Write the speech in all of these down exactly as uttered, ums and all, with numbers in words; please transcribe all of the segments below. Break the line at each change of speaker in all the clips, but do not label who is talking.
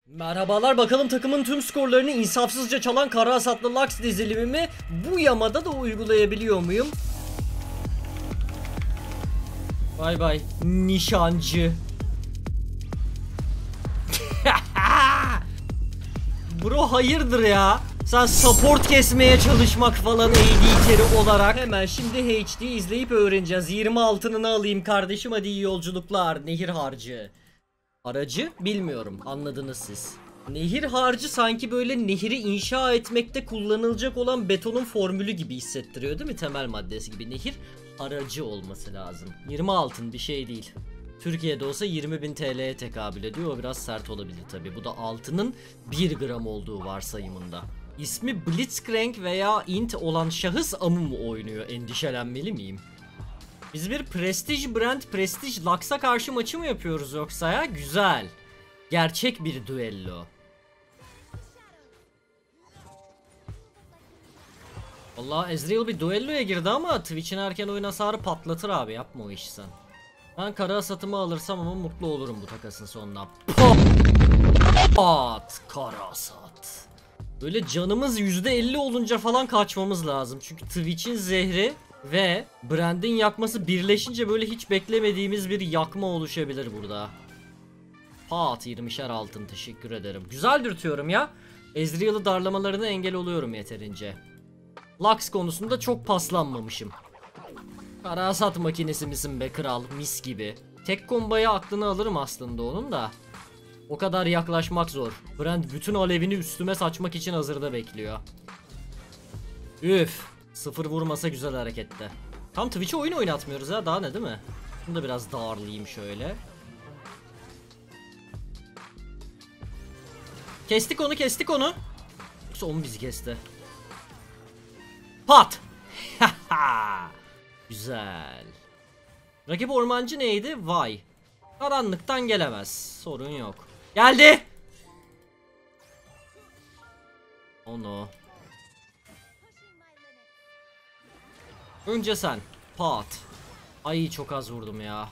Merhabalar, bakalım takımın tüm skorlarını insafsızca çalan Kara Hasatlı Lux dizilimimi bu yamada da uygulayabiliyor muyum? Bay bay nişancı. Bro hayırdır ya? Sen support kesmeye çalışmak falan A D carry olarak. Hemen şimdi H D izleyip öğreneceğiz. yirmi altınını alayım kardeşim, hadi iyi yolculuklar. Nehir harcı. Aracı bilmiyorum, anladınız siz. Nehir harcı sanki böyle nehri inşa etmekte kullanılacak olan betonun formülü gibi hissettiriyor değil mi? Temel maddesi gibi. Nehir aracı olması lazım. yirmi altın bir şey değil. Türkiye'de olsa yirmi bin T L'ye tekabül ediyor. O biraz sert olabilir tabi. Bu da altının bir gram olduğu varsayımında. İsmi Blitzcrank veya Int olan şahıs amı mı oynuyor? Endişelenmeli miyim? Biz bir prestij brand, prestij Lux'a karşı maçı mı yapıyoruz yoksa ya? Güzel. Gerçek bir düello. Vallahi Ezreal bir düelloya girdi ama Twitch'in erken oyun hasarı patlatır abi, yapma o işi sen. Ben kara hasatımı alırsam ama mutlu olurum bu takasın sonuna. Pat! Kara hasat. Böyle canımız yüzde elli olunca falan kaçmamız lazım. Çünkü Twitch'in zehri ve brandin yakması birleşince böyle hiç beklemediğimiz bir yakma oluşabilir burada. Pat, yirmişer altın, teşekkür ederim. Güzel dürtüyorum ya. Ezreal'ı darlamalarına engel oluyorum yeterince. Lux konusunda çok paslanmamışım. Kara hasat makinesi misin be kral, mis gibi. Tek kombayı aklını alırım aslında onun da. O kadar yaklaşmak zor. Brand bütün alevini üstüme saçmak için hazırda bekliyor. Üf. Sıfır vurmasa güzel harekette. Tam Twitch'e oyun oynatmıyoruz ha, daha ne değil mi? Bunu da biraz darlayayım şöyle. Kestik onu, kestik onu. Yoksa onu bizi kesti. Pat. Güzel. Rakip ormancı neydi? Vay. Karanlıktan gelemez. Sorun yok. Geldi. Onu. Önce sen. Pat. Ay çok az vurdum ya.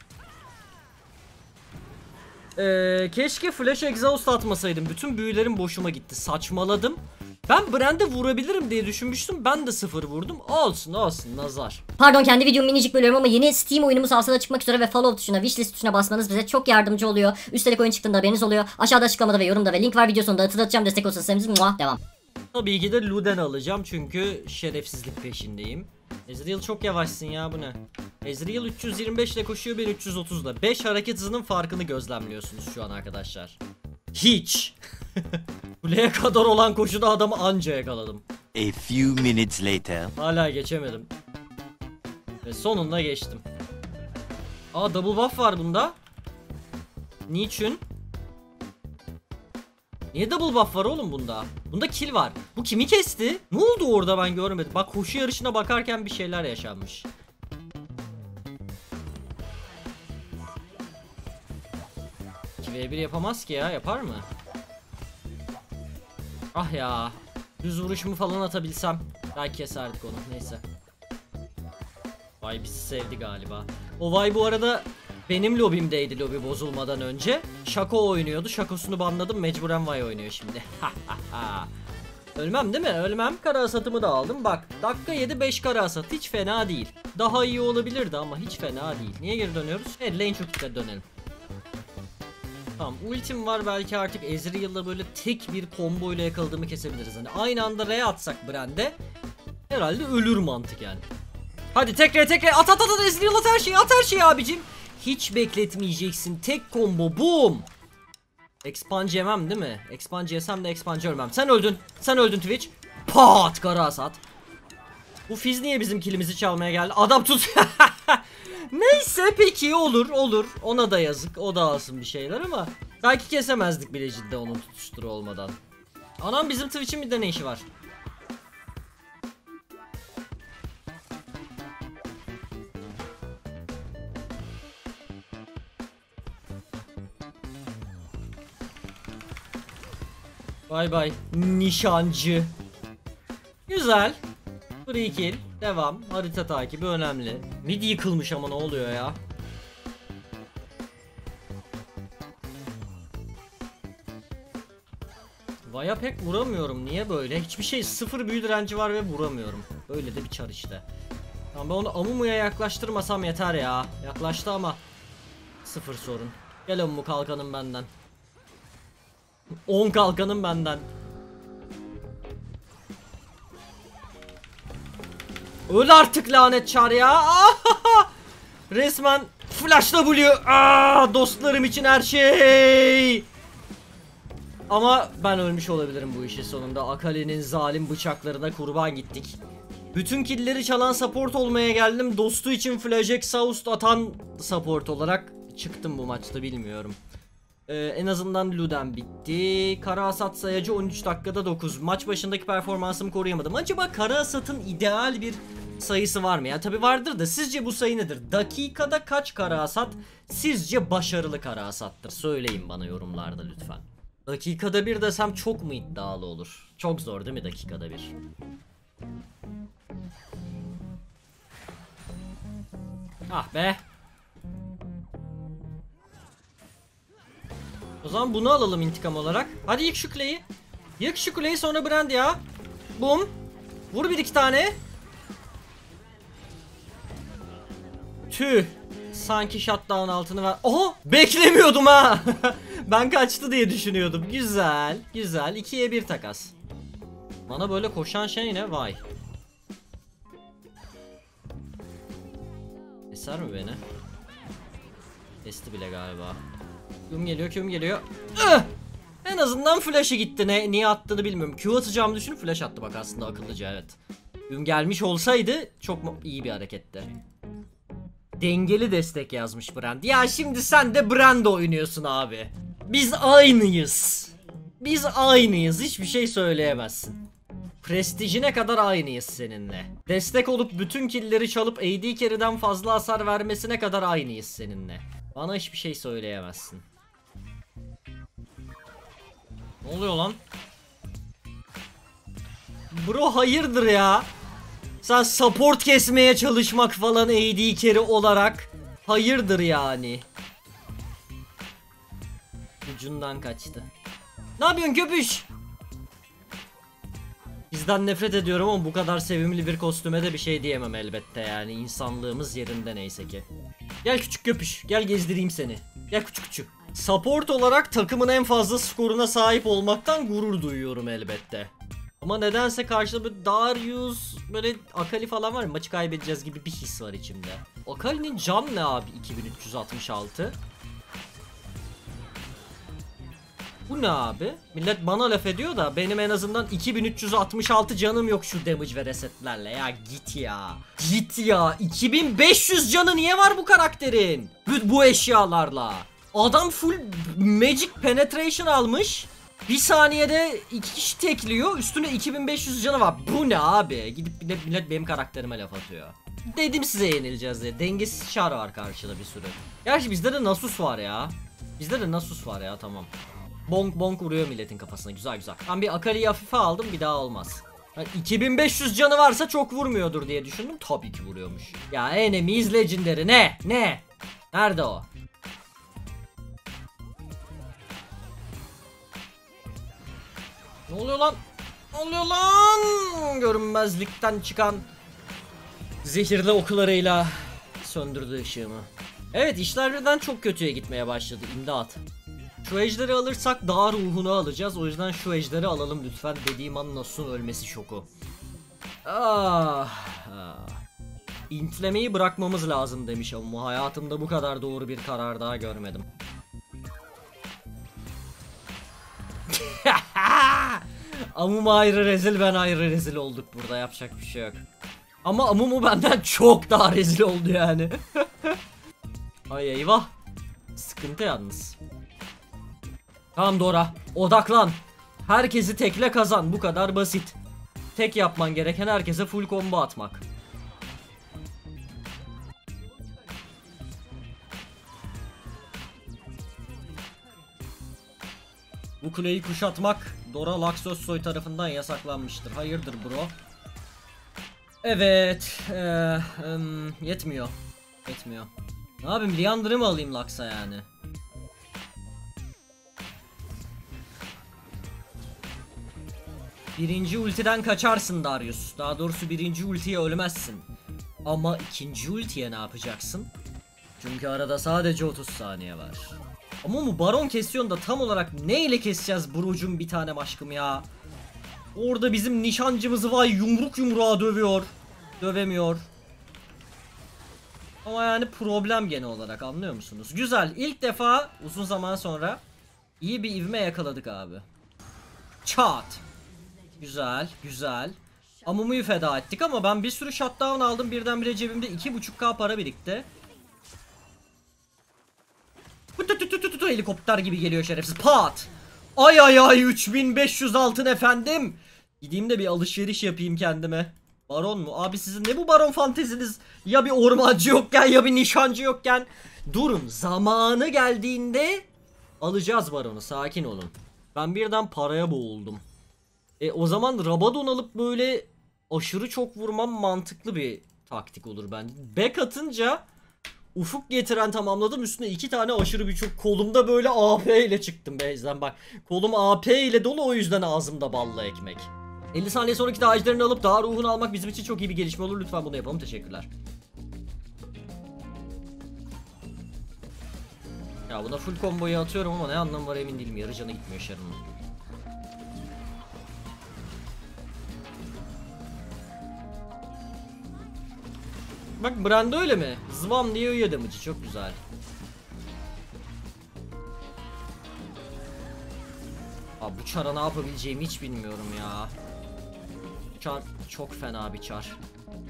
Ee, keşke flash exhaust atmasaydım. Bütün büyülerim boşuma gitti. Saçmaladım. Ben Brand'e vurabilirim diye düşünmüştüm. Ben de sıfır vurdum. Olsun olsun, nazar.
Pardon, kendi videomu minicik bölüyorum ama yeni Steam oyunumuz haftada çıkmak üzere ve follow tuşuna, wishlist tuşuna basmanız bize çok yardımcı oluyor. Üstelik oyun çıktığında haberiniz oluyor. Aşağıda açıklamada ve yorumda ve link var, video sonunda hatırlatacağım. Destek olsanız muah, devam.
Tabii ki de Luden alacağım çünkü şerefsizlik peşindeyim. Ezreal çok yavaşsın ya, bu ne? Ezreal üç yüz yirmi beş ile koşuyor, ben üç yüz otuzla. beş hareket hızının farkını gözlemliyorsunuz şu an arkadaşlar. Hiç. Kuleye kadar olan koşuda adamı anca yakaladım.
A few minutes later.
Hala geçemedim. Ve sonunda geçtim. Aa, double buff var bunda. Niçin? Niye double buff var oğlum bunda? Bunda kill var. Bu kimi kesti? Ne oldu orada, ben görmedim. Bak, koşu yarışına bakarken bir şeyler yaşanmış. iki ve bir yapamaz ki ya, yapar mı? Ah ya. Düz vuruşumu falan atabilsem belki keserdik onu, neyse. Vay bizi sevdi galiba. O Vay bu arada benim lobimdeydi lobi bozulmadan önce. Şako oynuyordu. Şakosunu banladım. Mecburen Vay oynuyor şimdi. Ölmem değil mi? Ölmem. Kara hasatımı da aldım. Bak, dakika yedi beş kara hasat. Hiç fena değil. Daha iyi olabilirdi ama hiç fena değil. Niye geri dönüyoruz? Evet, lane çok dikkat, dönelim. Tamam, ultim var, belki artık Ezreal'la böyle tek bir combo ile yakaladığımı kesebiliriz. Hani aynı anda R'ye atsak Brand'e herhalde ölür mantık yani. Hadi tekrar tekrar at at at, Ezreal at her şeyi, at her şeyi abicim. Hiç bekletmeyeceksin, tek combo, boom. Expunge yemem değil mi? Expunge yesem de Expunge ölmem. Sen öldün, sen öldün Twitch. Pat, kara hasat. Bu Fizz niye bizim killimizi çalmaya geldi? Adam tut. Neyse peki, olur olur. Ona da yazık, o da alsın bir şeyler ama belki kesemezdik bile cidden onun tutuşturu olmadan. Anam, bizim Twitch'in bir de ne işi var? Bay bay nişancı. Güzel. Free kill. Devam. Harita takibi önemli. Mid yıkılmış ama ne oluyor ya? Vaya pek vuramıyorum. Niye böyle? Hiçbir şey, sıfır büyü direnci var ve vuramıyorum. Böyle de bir çar işte. Tamam, ben onu Amumu'ya yaklaştırmasam yeter ya. Yaklaştı ama sıfır sorun. Gel Amumu, kalkanım benden. on kalkanım benden. Öl artık lanet çar ya. Resmen Flash W. Aa, dostlarım için her şey. Ama ben ölmüş olabilirim bu işin sonunda. Akali'nin zalim bıçaklarına kurban gittik. Bütün killleri çalan support olmaya geldim. Dostu için Flash Exhaust atan support olarak çıktım bu maçta, bilmiyorum. Ee, en azından Luden bitti. Kara Hasat sayacı on üç dakikada dokuz. Maç başındaki performansımı koruyamadım. Acaba Kara Hasat'ın ideal bir sayısı var mı ya? Tabi vardır da sizce bu sayı nedir? Dakikada kaç Kara Hasat sizce başarılı Kara Hasat'tır? Söyleyin bana yorumlarda lütfen. Dakikada bir desem çok mu iddialı olur? Çok zor değil mi dakikada bir? Ah be. O zaman bunu alalım intikam olarak. Hadi yık şu kuleyi. Yık şu kuleyi, sonra Brand ya. Bum. Vur bir iki tane. Tüh. Sanki shutdown altını ver. Oha! Beklemiyordum ha. Ben kaçtı diye düşünüyordum. Güzel. Güzel. ikiye bir takas. Bana böyle koşan şey ne? Vay. Eser mi beni? Kesti bile galiba. Küm geliyor, küm geliyor. Ih! En azından flash'ı gitti. Ne, niye attığını bilmiyorum. Q atacağımı düşünüp flash attı bak, aslında akıllıca, evet. Küm gelmiş olsaydı çok iyi bir hareketti. Dengeli destek yazmış Brand. Ya şimdi sen de Brand oynuyorsun abi. Biz aynıyız. Biz aynıyız. Hiçbir şey söyleyemezsin. Prestijine kadar aynıyız seninle. Destek olup bütün killleri çalıp A D carry'den fazla hasar vermesine kadar aynıyız seninle. Bana hiçbir şey söyleyemezsin. Ne oluyor lan? Bro hayırdır ya? Sen support kesmeye çalışmak falan A D carry olarak hayırdır yani? Ucundan kaçtı. Ne yapıyorsun köpüş? Bizden nefret ediyorum ama bu kadar sevimli bir kostüme de bir şey diyemem elbette yani. İnsanlığımız yerinde neyse ki. Gel küçük köpüş, gel gezdireyim seni. Gel küçük küçük. Support olarak takımın en fazla skoruna sahip olmaktan gurur duyuyorum elbette. Ama nedense karşıda böyle Darius, böyle Akali falan var ya, maçı kaybedeceğiz gibi bir his var içimde. Akali'nin can ne abi? iki bin üç yüz altmış altı. Bu ne abi? Millet bana laf ediyor da benim en azından iki bin üç yüz altmış altı canım yok şu damage ve resetlerle. Ya git ya. Git ya. iki bin beş yüz canı niye var bu karakterin? Bu, bu eşyalarla. Adam full magic penetration almış. Bir saniyede iki kişi tekliyor. Üstüne iki bin beş yüz canı var. Bu ne abi? Gidip millet, millet benim karakterime laf atıyor. Dedim size yenileceğiz diye. Dengesiz Char var karşıda bir sürü. Gerçi bizde de Nasus var ya. Bizde de Nasus var ya, tamam. Bonk bonk vuruyor milletin kafasına, güzel güzel. Ben bir Akali'yi hafife aldım, bir daha olmaz. Yani iki bin beş yüz canı varsa çok vurmuyordur diye düşündüm, tabii ki vuruyormuş. Ya enemies legendary ne? Ne? Nerede o? Ne oluyor lan? Ne oluyor lan? Görünmezlikten çıkan zehirli oklarıyla söndürdü ışığımı. Evet, işler birden çok kötüye gitmeye başladı, imdat. Şu ejderi alırsak daha ruhunu alacağız. O yüzden şu ejderi alalım lütfen. Dediğim an Nasus'un ölmesi şoku. Ah, ah. İntlemeyi bırakmamız lazım demiş ama hayatımda bu kadar doğru bir karar daha görmedim. Amumu ayrı rezil, ben ayrı rezil olduk burada, yapacak bir şey yok. Ama Amumu benden çok daha rezil oldu yani. Ay eyvah. Sıkıntı yalnız. Tamam Dora, odaklan. Herkesi tekle kazan, bu kadar basit. Tek yapman gereken herkese full combo atmak. Bu kuleyi kuşatmak Dora Laxossoy tarafından yasaklanmıştır. Hayırdır bro? Evet, ee, um, yetmiyor. Yetmiyor. Ne yapayım, Liandry'ı mı alayım Lux'a yani? Birinci ultiden kaçarsın Darius. Daha doğrusu birinci ultiye ölmezsin. Ama ikinci ultiye ne yapacaksın? Çünkü arada sadece otuz saniye var. Ama bu baron kesiyorsun da tam olarak ne ile keseceğiz Brucum bir tane aşkım ya. Orada bizim nişancımızı vay yumruk yumruğa dövüyor. Dövemiyor. Ama yani problem genel olarak, anlıyor musunuz? Güzel, ilk defa uzun zaman sonra iyi bir ivme yakaladık abi. Çat. Güzel güzel. Amumu'yu feda ettik ama ben bir sürü shutdown aldım, birdenbire cebimde iki buçuk K para birikti. Tutututututu, helikopter gibi geliyor şerefsiz. Pat. Ay ay ay, üç bin beş yüz altın efendim. Gideyim de bir alışveriş yapayım kendime. Baron mu? Abi sizin ne bu baron fanteziniz? Ya bir ormancı yokken ya bir nişancı yokken. Durun, zamanı geldiğinde alacağız baronu, sakin olun. Ben birden paraya boğuldum. E o zaman Rabadon alıp böyle aşırı çok vurmam mantıklı bir taktik olur bence. Back atınca ufuk getiren tamamladım, üstüne iki tane aşırı birçok, kolumda böyle A P ile çıktım base'den bak. Kolum A P ile dolu, o yüzden ağzımda ballı ekmek. elli saniye sonraki taclarını alıp daha ruhunu almak bizim için çok iyi bir gelişme olur. Lütfen bunu yapalım, teşekkürler. Ya buna full komboyu atıyorum ama ne anlamı var emin değilim. Yarı canı gitmiyor Sharon'un. Bak Brand öyle mi? Zıvam diye uyuyor damage'ı, çok güzel. Abi bu çara ne yapabileceğimi hiç bilmiyorum ya. Çar çok fena bir çar.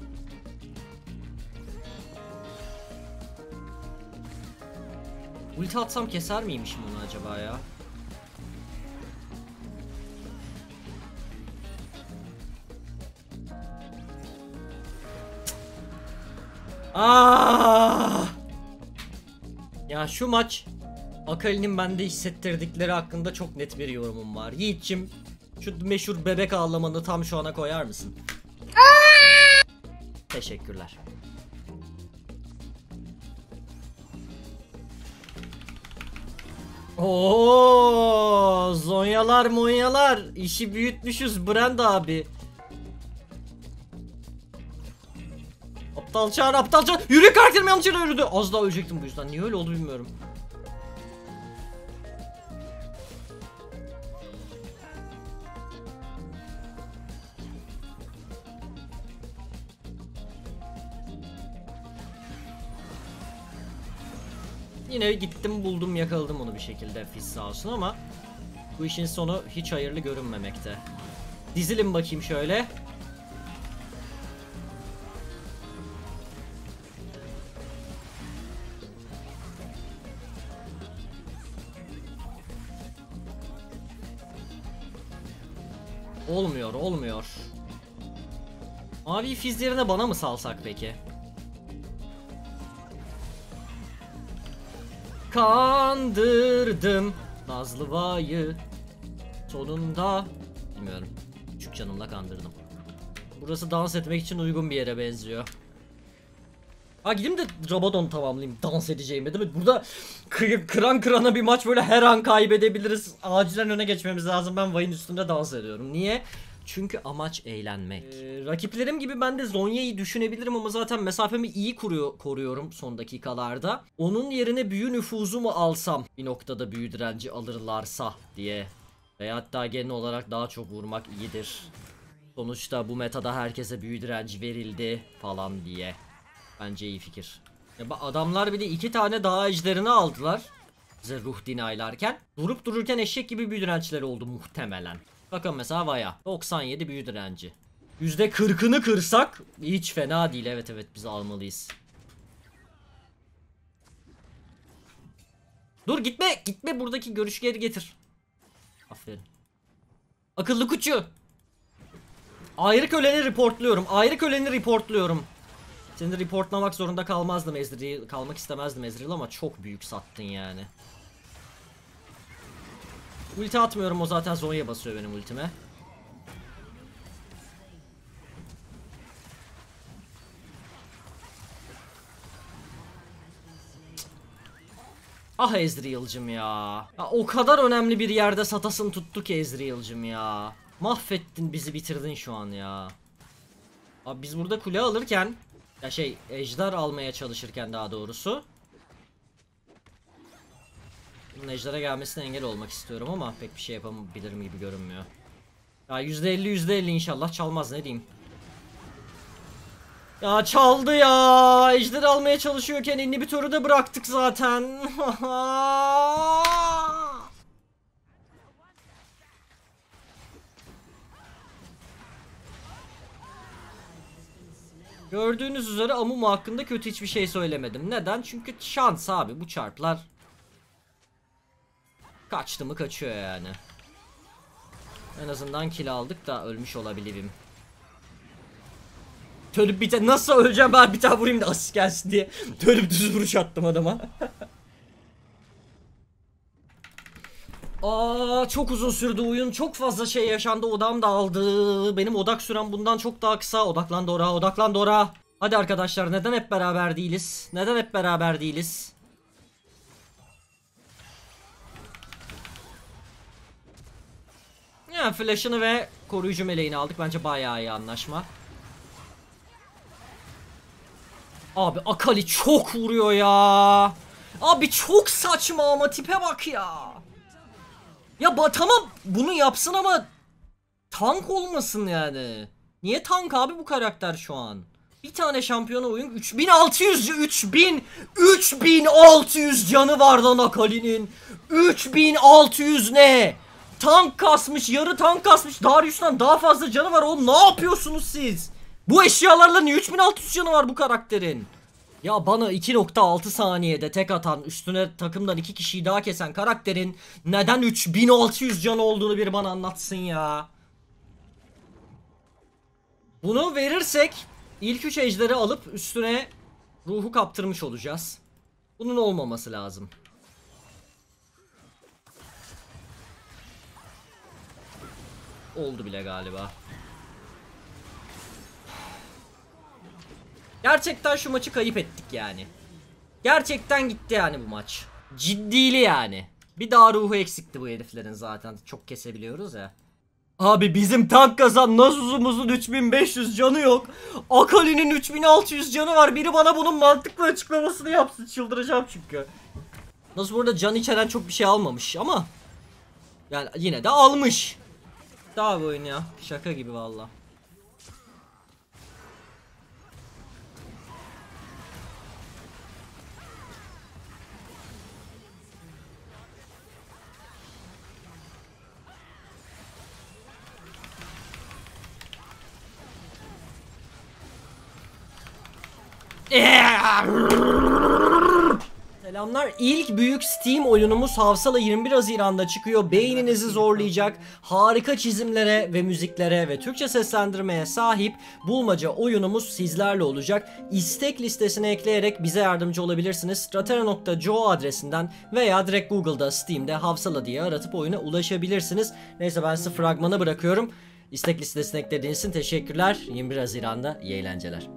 Ulti atsam keser miymişim bunu acaba ya? Aa! Ya şu maç Akali'nin bende hissettirdikleri hakkında çok net bir yorumum var. Yiğit'cim, şu meşhur bebek ağlamanı tam şu ana koyar mısın? Teşekkürler. Oo, zonyalar monyalar, işi büyütmüşüz Brand abi. Aptal çağır, aptal çağır. Yürü, karakterim yanlış yere yürüdü. Az daha ölecektim bu yüzden. Niye öyle oldu bilmiyorum. Yine gittim buldum yakaladım onu bir şekilde, Fizz sağ olsun, ama bu işin sonu hiç hayırlı görünmemekte. Dizilin bakayım şöyle. Olmuyor, olmuyor. Mavi Fizz yerine bana mı salsak peki? Kandırdım Nazlı Vay'ı sonunda. Bilmiyorum. Küçük canımla kandırdım. Burası dans etmek için uygun bir yere benziyor. Ha gideyim de Rabadon tamamlayayım dans edeceğime, değil mi? Burada kı kıran kırana bir maç, böyle her an kaybedebiliriz. Acilen öne geçmemiz lazım. Ben Vay'ın üstünde dans ediyorum. Niye? Çünkü amaç eğlenmek. Ee, rakiplerim gibi ben de Zhonya'yı düşünebilirim ama zaten mesafemi iyi kuruyor, koruyorum son dakikalarda. Onun yerine büyü nüfuzu mu alsam bir noktada büyü direnci alırlarsa diye. Veya hatta genel olarak daha çok vurmak iyidir. Sonuçta bu metada herkese büyü direnci verildi falan diye. Bence iyi fikir. Ya adamlar bir de iki tane dağ ejderini aldılar. Bize ruh dinaylarken. Durup dururken eşek gibi büyü dirençleri oldu muhtemelen. Bakın mesela Vaya doksan yedi büyü direnci. yüzde kırkını kırsak hiç fena değil. Evet evet, biz almalıyız. Dur gitme gitme, buradaki görüşü geri getir. Aferin. Akıllı kuçu. Ayrı köleni reportluyorum. Ayrı köleni reportluyorum. Seni reportlamak zorunda kalmazdım Ezreal. Kalmak istemezdim Ezreal ama çok büyük sattın yani. Ulti atmıyorum, o zaten Zonya basıyor benim ultime. Ah Ezreal'cım ya. Ya. O kadar önemli bir yerde satasın tuttu ki Ezreal'cım ya. Mahvettin bizi, bitirdin şu an ya. Abi biz burada kule alırken, ya şey ejder almaya çalışırken daha doğrusu. Bunun ejdere gelmesine engel olmak istiyorum ama pek bir şey yapabilirim gibi görünmüyor. Ya yüzde elli yüzde elli inşallah çalmaz, ne diyeyim. Ya çaldı ya. Ejder almaya çalışıyorken inhibitörü de bıraktık zaten. Gördüğünüz üzere Amumu hakkında kötü hiçbir şey söylemedim. Neden? Çünkü şans abi, bu çarplar. Kaçtı mı kaçıyor yani. En azından kill aldık da ölmüş olabilirim. Törüp bir tane nasıl öleceğim, ben bir tane vurayım da asist gelsin diye. Törüp düz vuruş attım adama. Aa, çok uzun sürdü oyun, çok fazla şey yaşandı, odam dağıldı. Benim odak sürem bundan çok daha kısa. Odaklan Dora, odaklan Dora. Hadi arkadaşlar, neden hep beraber değiliz? Neden hep beraber değiliz? Ya flash'ını ve koruyucu meleğini aldık, bence bayağı iyi anlaşma. Abi Akali çok vuruyor ya. Abi çok saçma ama tipe bak ya. Ya ba tamam bunu yapsın ama tank olmasın yani. Niye tank abi bu karakter şu an? Bir tane şampiyona oyun üç bin altı yüz üç bin üç bin altı yüz canı var lan Akali'nin. üç bin altı yüz ne? Tank kasmış, yarı tank kasmış. Darius'tan daha fazla canı var oğlum, ne yapıyorsunuz siz? Bu eşyalarla niye üç bin altı yüz canı var bu karakterin? Ya bana iki nokta altı saniyede tek atan, üstüne takımdan iki kişiyi daha kesen karakterin neden üç bin altı yüz canı olduğunu bir bana anlatsın ya. Bunu verirsek ilk üç ejderi alıp üstüne ruhu kaptırmış olacağız. Bunun olmaması lazım. Oldu bile galiba. Gerçekten şu maçı kayıp ettik yani. Gerçekten gitti yani bu maç. Ciddili yani. Bir daha ruhu eksikti bu heriflerin zaten. Çok kesebiliyoruz ya. Abi bizim tank kazan Nasus'umuzun üç bin beş yüz canı yok. Akali'nin üç bin altı yüz canı var. Biri bana bunun mantıklı açıklamasını yapsın. Çıldıracağım çünkü. Nasus burada can içeren çok bir şey almamış ama yani yine de almış. Daha bir oyun ya. Şaka gibi valla. Selamlar. İlk büyük Steam oyunumuz Havsala yirmi bir Haziran'da çıkıyor. Beyninizi zorlayacak harika çizimlere ve müziklere ve Türkçe seslendirmeye sahip bulmaca oyunumuz sizlerle olacak. İstek listesine ekleyerek bize yardımcı olabilirsiniz. stratera nokta co adresinden veya direkt Google'da, Steam'de Havsala diye aratıp oyuna ulaşabilirsiniz. Neyse ben size fragmanı bırakıyorum. İstek listesine eklediğiniz için teşekkürler. yirmi bir Haziran'da iyi eğlenceler.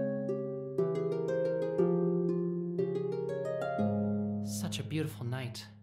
Such a beautiful night.